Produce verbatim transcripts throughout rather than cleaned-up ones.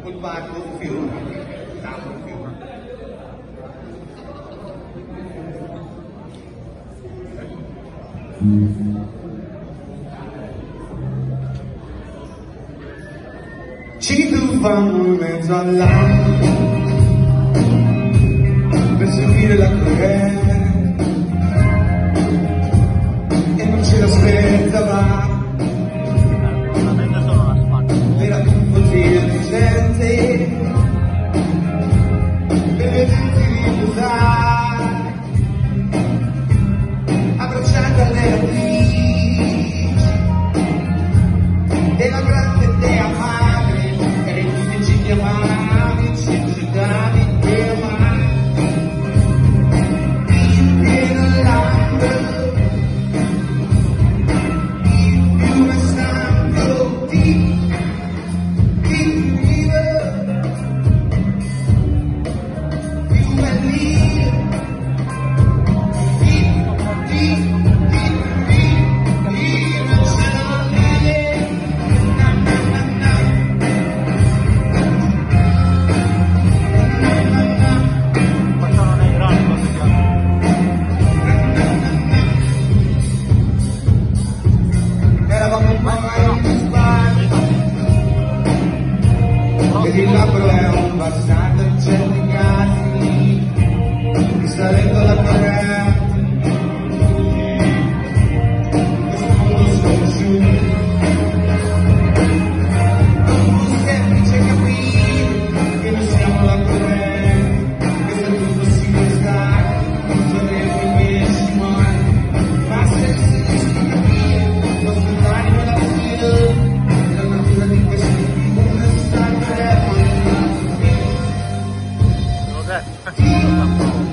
goodbye fulfilled. Not fulfilled. Ci trovavamo in mezzo all'acqua per seguire la corrente e non ce l'aspettava. Era tutto intelligente per vederti riposare, abbracciando le attrici della grande dea madre, e tu ci chiamavi, ci giocavi te mai in pieno l'angolo, il fiume stanco di il labbro è un passato in certi casi, risalendo la corrente, questo mondo sconosciuto, non è semplice capire che noi siamo la corrente, che se tutto si può stare, non sarebbe benissimo, ma se si riesce a capire, il nostro animo è la vita, la natura di questo tipo non è stata. Perché una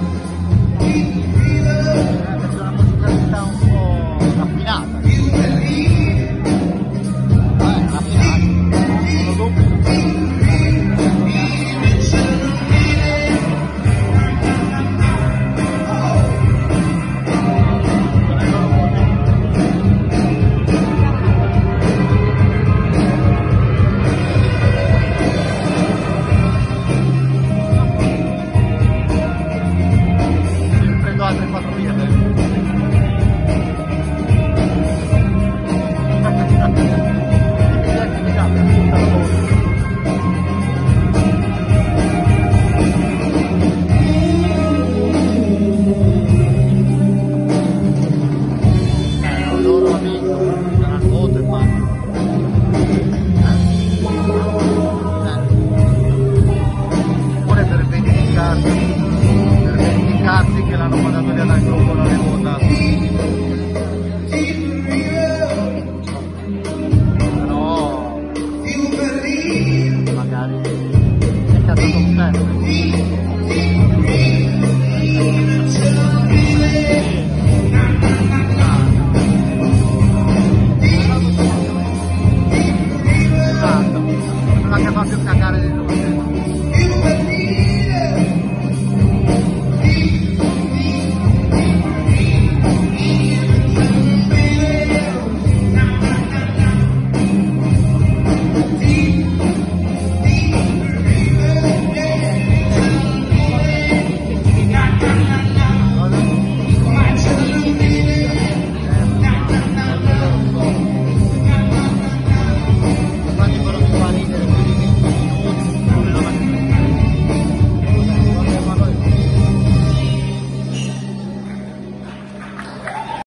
musicalità un po' raffinata. Eh, raffinata. Altre quattro via. Loro amico, sarà foto e basta. Pure per verificarsi. Cazzi che l'hanno mandato via dal gruppo non è votato, però magari è caduto un pezzo. Esatto, non la che fa più cagare di tutti.